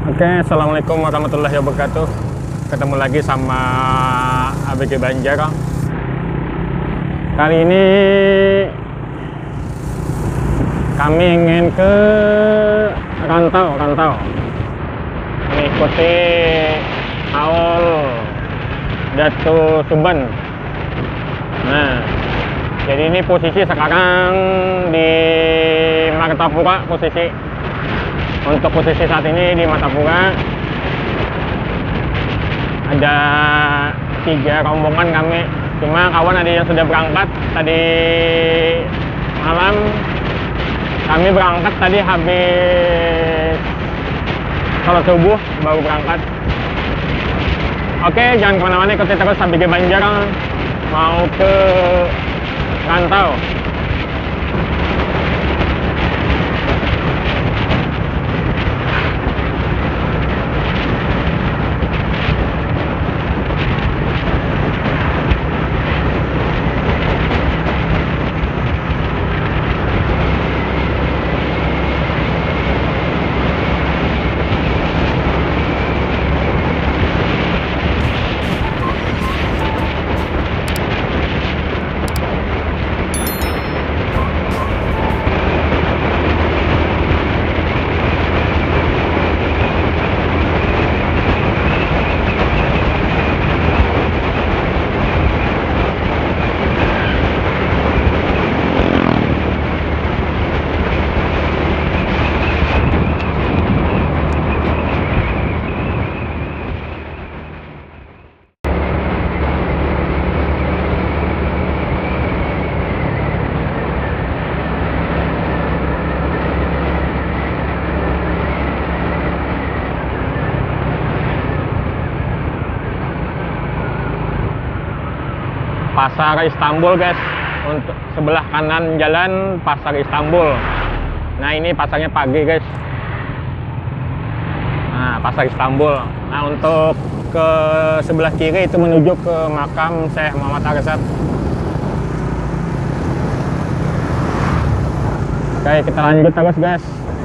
Oke, assalamualaikum warahmatullahi wabarakatuh. Ketemu lagi sama ABG Banjar. Kali ini kami ingin ke Rantau, mengikuti haul Datu Tuban. Nah, jadi ini posisi sekarang di Martapura posisi. Untuk posisi saat ini di Martapura ada 3 rombongan kami. Cuma kawan ada yang sudah berangkat tadi malam. Kami berangkat tadi habis sholat subuh baru berangkat. Oke, jangan kemana-mana, ikuti terus ABG Banjar mau ke Rantau. Pasar Istanbul, guys. Untuk sebelah kanan jalan Pasar Istanbul. Nah, ini pasarnya pagi, guys. Nah, Pasar Istanbul. Nah, untuk ke sebelah kiri itu menuju ke makam Syekh Muhammad Arsyad. Oke, kita lanjut terus, guys.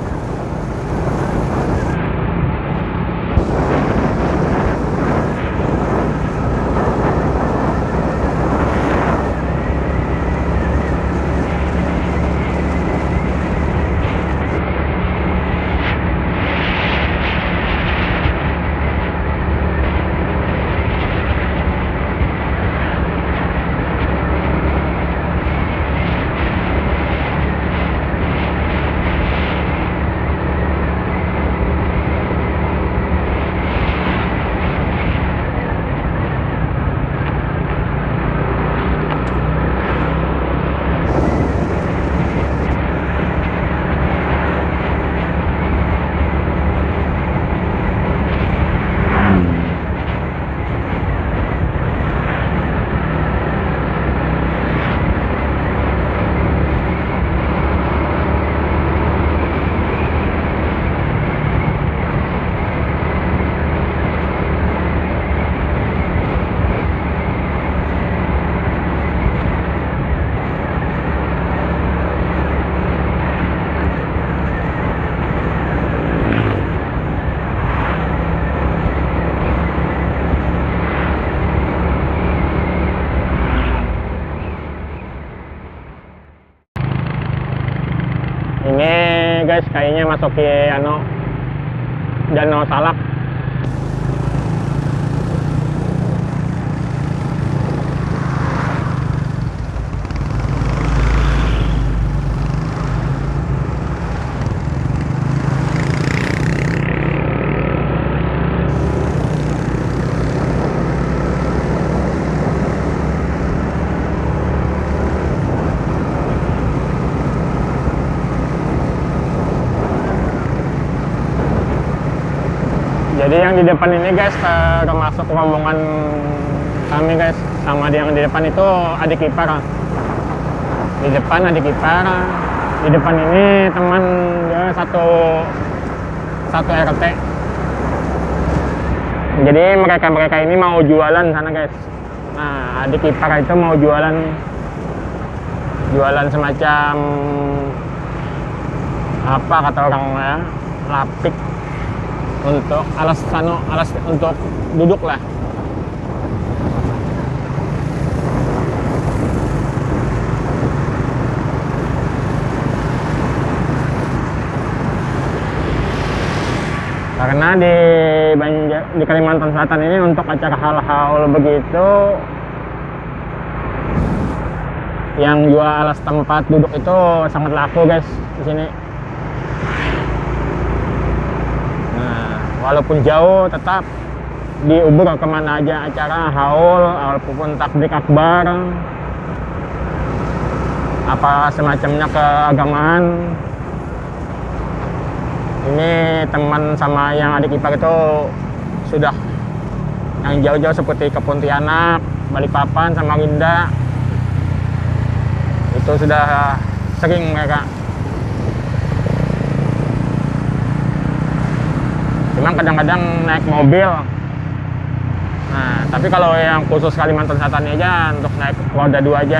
Ini, guys, kayaknya masuk ke Danau Salak. Jadi yang di depan ini, guys, termasuk rombongan kami, guys. Sama yang di depan itu adik ipar. Di depan adik ipar. Di depan ini teman dia satu RT. Jadi mereka ini mau jualan sana, guys. Nah, adik ipar itu mau jualan semacam apa kata orang ya, lapik. untuk alas untuk duduk lah. Karena di Kalimantan Selatan ini untuk acara hal-hal begitu yang jual alas tempat duduk itu sangat laku guys di sini. Nah, walaupun jauh tetap diubur kemana aja acara haul ataupun takbir akbar apa semacamnya keagamaan. Ini teman sama yang adik ipar itu sudah yang jauh-jauh seperti ke Pontianak, Balikpapan, Samarinda. Itu sudah sering mereka. Memang kadang-kadang naik mobil. Nah, tapi kalau yang khusus Kalimantan Selatan aja untuk naik roda 2 aja.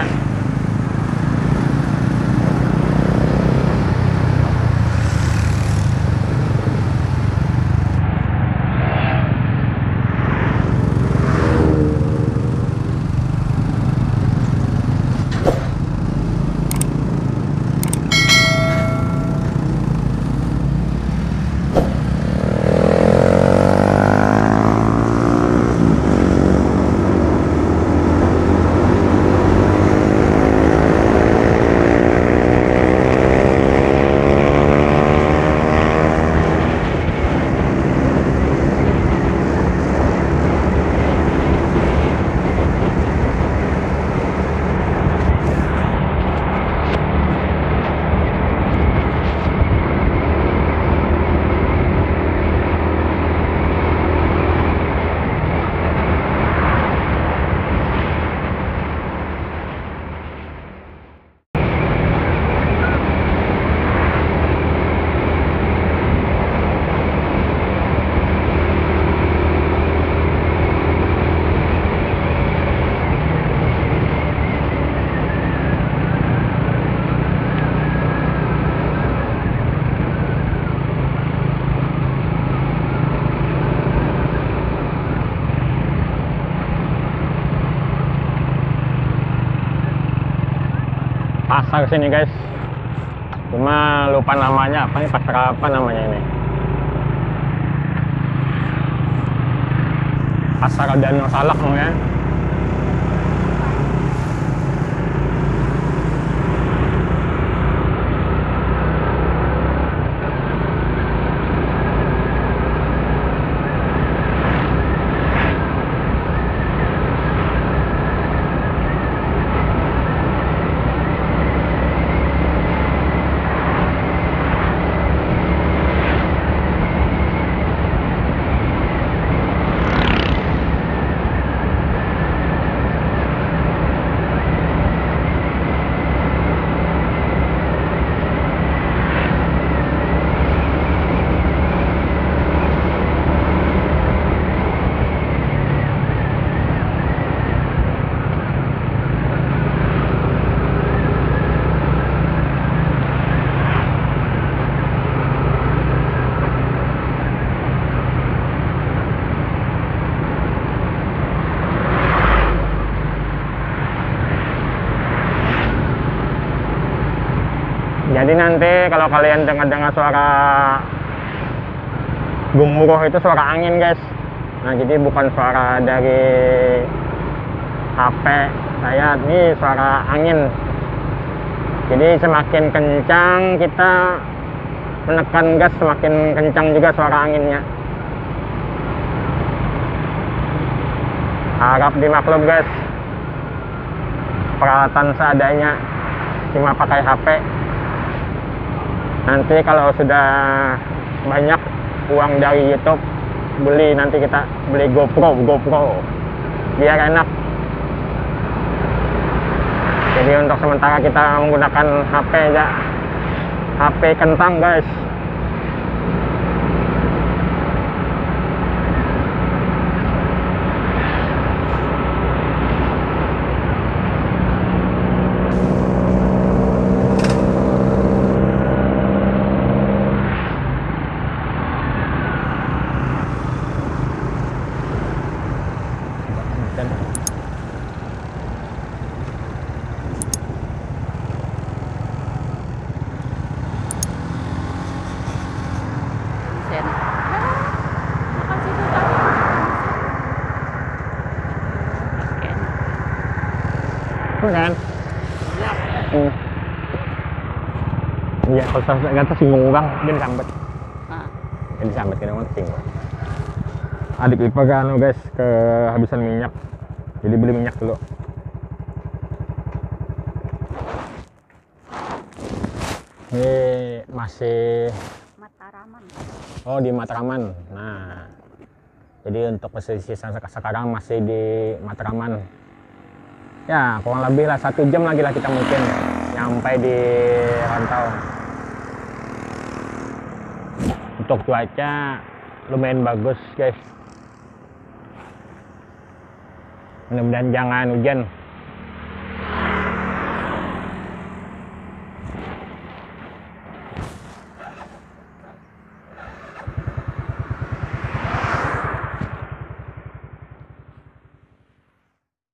Pasar sini guys, cuma lupa namanya apa nih, pasar apa namanya ini, pasar Danau Salak namanya. Jadi nanti kalau kalian dengar suara gemuruh itu suara angin guys. Nah, jadi bukan suara dari HP saya, ini suara angin. Jadi semakin kencang kita menekan gas, semakin kencang juga suara anginnya. Harap dimaklum guys, peralatan seadanya, cuma pakai HP. Nanti kalau sudah banyak uang dari YouTube, nanti kita beli GoPro biar enak. Jadi untuk sementara kita menggunakan HP aja, HP kentang guys. kan? Hmm. Iya, kalau nggak tahu singgung bang, dia disambet. Dia disambet kita mau singgung. Adik ipar kan guys, kehabisan minyak, jadi beli minyak dulu. Ini masih Mataraman. oh di Matraman. Nah, jadi untuk posisi sekarang masih di Matraman. Ya kurang lebih lah 1 jam lagi lah kita mungkin sampai di Rantau. Untuk cuaca lumayan bagus guys, mudah-mudahan jangan hujan.